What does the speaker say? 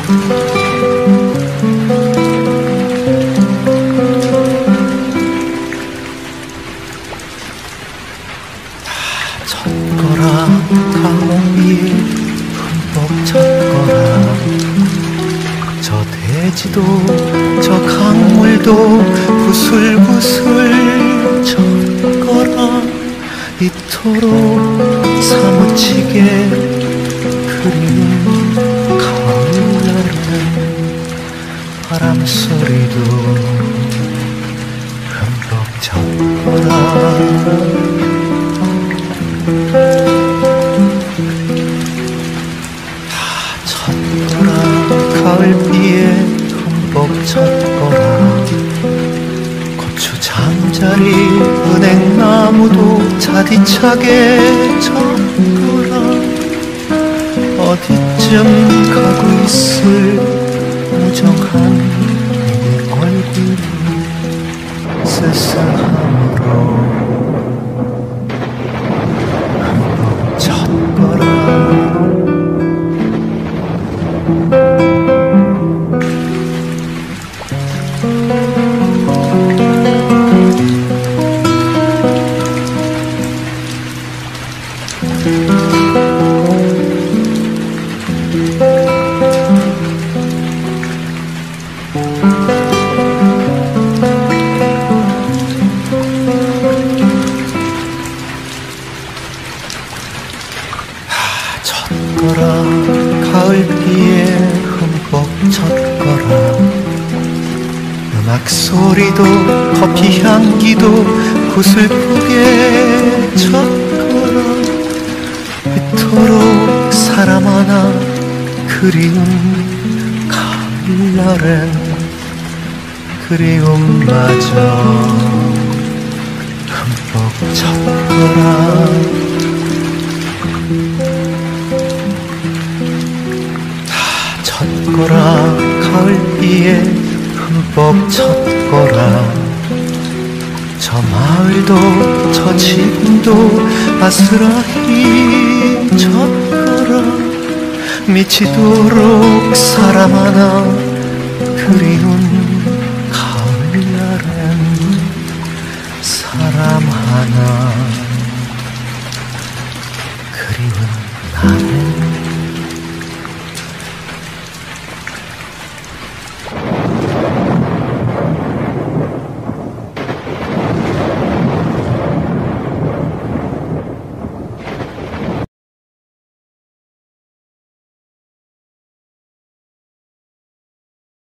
젖거라 가을비에 흠뻑 젖거라. 저 대지도 저 강물도 부슬부슬 젖거라. 이토록 사무치게 그리운 가을날은 바람소리도 흠뻑 젖거라. 가을비에 흠뻑 젖거라. 고추 잠자리 은행나무도 자디차게 젖거라. 어디쯤 가고 있을 무정한 내 얼굴이 쓸쓸함으로 흠뻑 젖거라. 젖거라 가을비에 흠뻑 젖거라. 음악 소리도 커피 향기도 구슬프게 젖거라. 이토록 사람 하나 그리운 가을날엔 그리움마저 흠뻑 젖거라. 젖거라 가을비에 흠뻑 젖거라. 저 마을도 저 집도 아스라히 젖거라. 미치도록 사람 하나 그리운 가을날엔 사람 하나